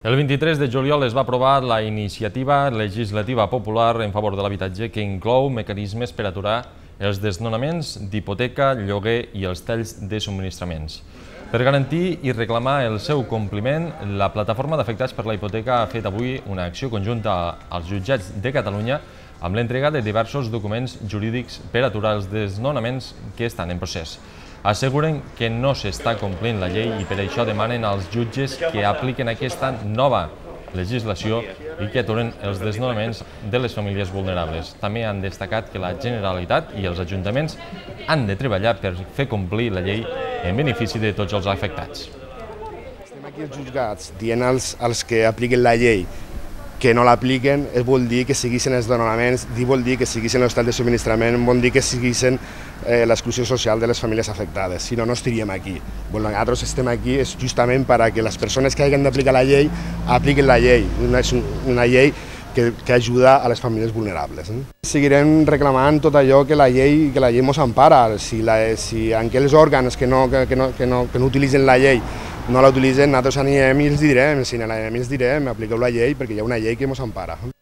El 23 de juliol es va aprovar la iniciativa legislativa popular en favor de l'habitatge que inclou mecanismes per aturar els desnonaments d'hipoteca, lloguer i els talls de subministraments. Per garantir i reclamar el seu compliment, la plataforma d'afectats per la hipoteca ha fet avui una acció conjunta als jutjats de Catalunya amb l'entrega de diversos documents jurídics per aturar els desnonaments que estan en procés. Asseguren que no s'està complint la llei i per això demanen als jutges que apliquen aquesta nova legislació i que aturen els desnonaments de les famílies vulnerables. També han destacat que la Generalitat i els ajuntaments han de treballar per fer complir la llei en benefici de tots els afectats. Estem aquí als jutjats dient als que apliquen la llei que no l'apliquen, vol dir que seguissin els desnonaments, vol dir que seguissin els talls de subministrament, vol dir que seguissin l'exclusió social de les famílies afectades, si no, no estaríem aquí. Nosaltres estem aquí justament perquè les persones que hagin d'aplicar la llei apliquen la llei, una llei que ajuda a les famílies vulnerables. Seguirem reclamant tot allò que la llei ens empara. Si aquells òrgans que no utilitzen la llei no la utilitzen, nosaltres anirem i els direm, si no la direm, apliqueu la llei perquè hi ha una llei que ens empara.